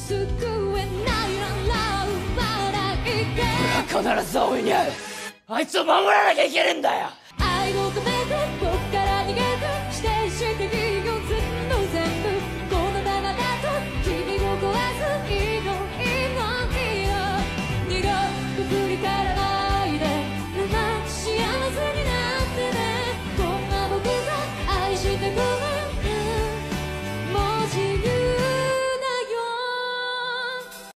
俺は必ず葵に会う。あいつを守らなきゃいけねえんだよ。